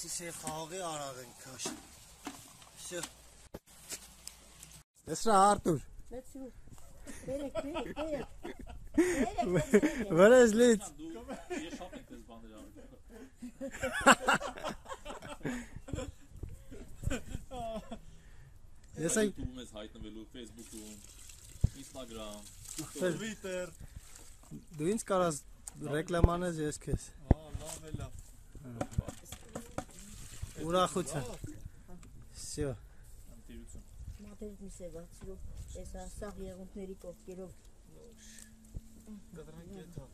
سیسه خاقی آراغن کاش. شو. اسرع ارتور. Let's see. Berek. Where is Leeds? Je shoppingtestbanden dan. Yes, I. YouTube is heiten will op Facebook doen. Instagram. Twitter. Do you caras reclamane zes kes? Allah billah. Ura goed zijn. Zo. Մատերից մի սեվացրով, ես ասաղ եղունտների կողքերով Կդրանք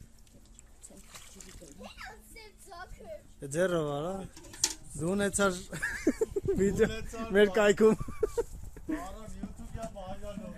եթա. Ձեռը վարա։ Դու ունեցար վիդեո մեր կայքում։ Արան YouTube-յա բաժանով։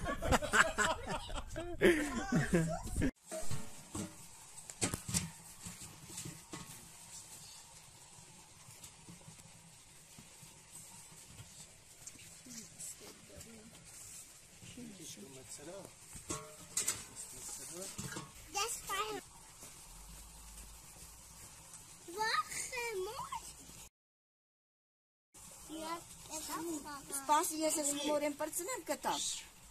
Սպասի ես ես մորեն պրծնեմ կտամ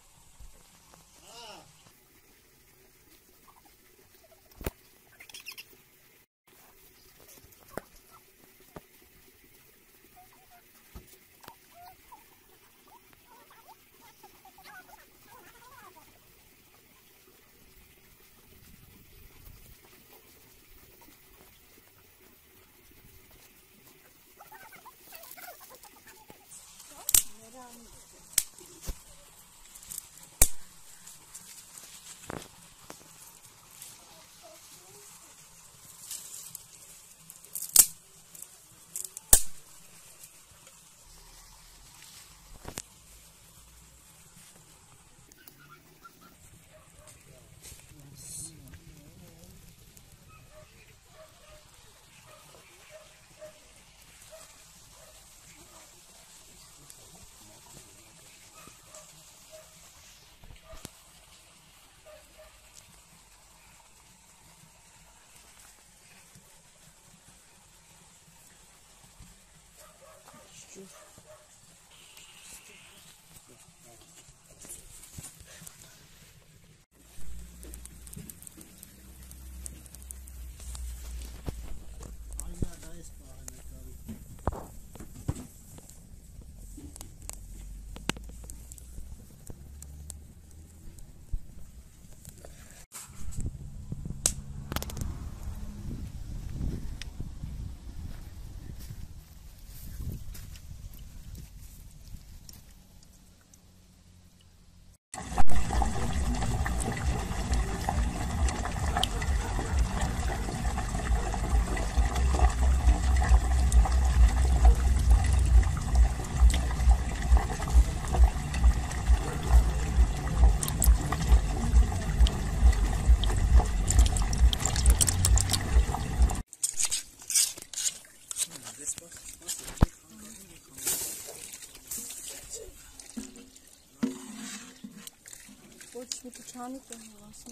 Хочешь не печаный, то классно.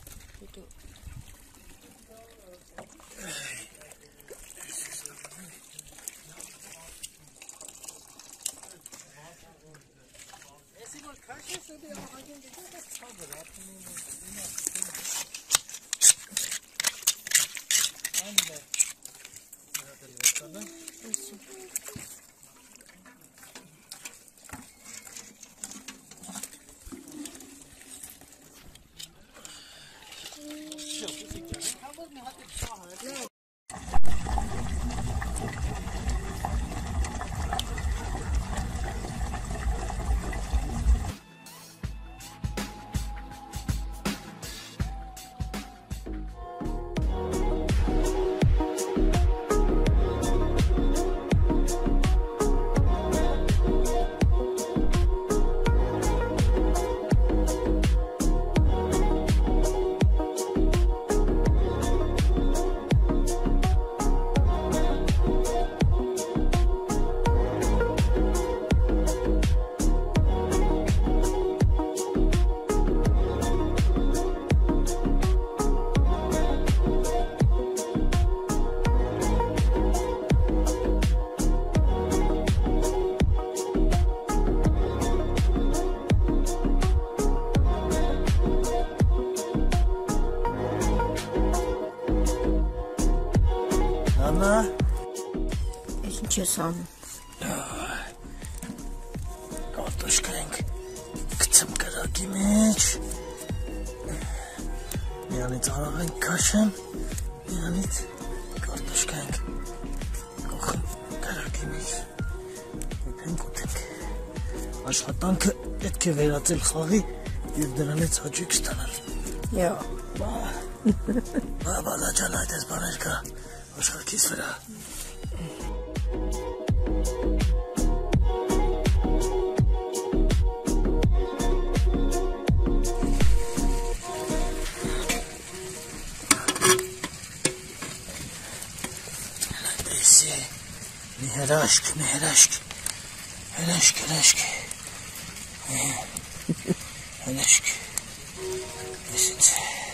Если мы каши себе один день, это сабра. Анне. Это да? Անա Ինչ ես անում։ կարտոշկա ենք գցեմ կրակի մեջ միանից արաղ ենք կաշեմ միանից կարտոշկա ենք կոխում կրակի մեջ ուպենք ուտենք աշխատանքը պետք է վերածել խաղի և դրանից հաճույք ստանալ Յո։ բալա ջան այդ ես բաներ կա աշխարհքիս վրա Հրաշք հրաշք այսինչ